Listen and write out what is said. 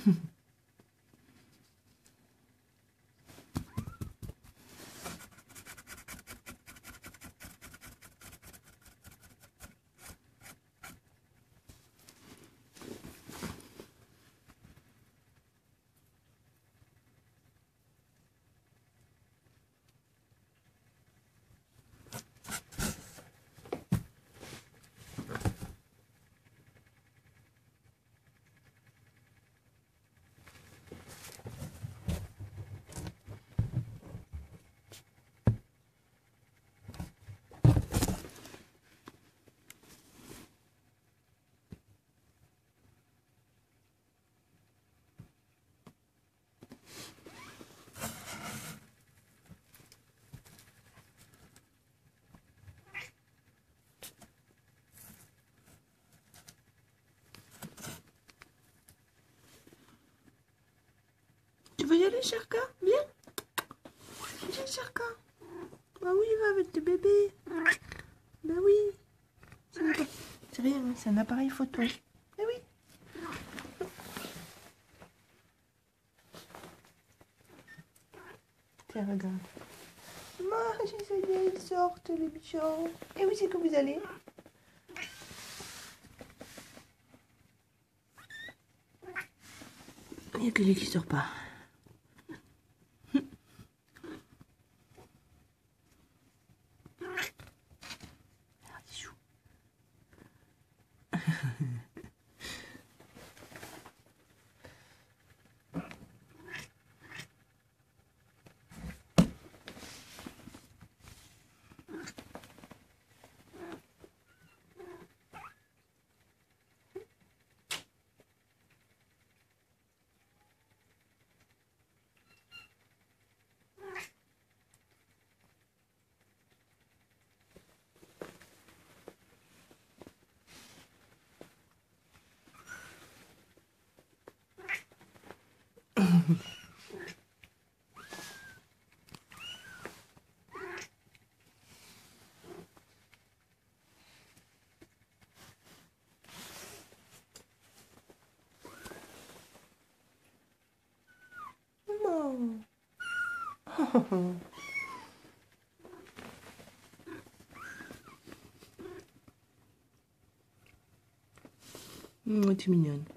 Tu veux y aller, Sharka? Viens. Viens, Sharka. Bah oui, va avec le bébé. Bah oui. C'est rien, c'est un appareil photo. Eh oui. Tiens, regarde. Moi, ça y est, ils sortent, les bichons. Et où c'est que vous allez? Il n'y a que lui qui sort pas. Oh, tu es mignonne.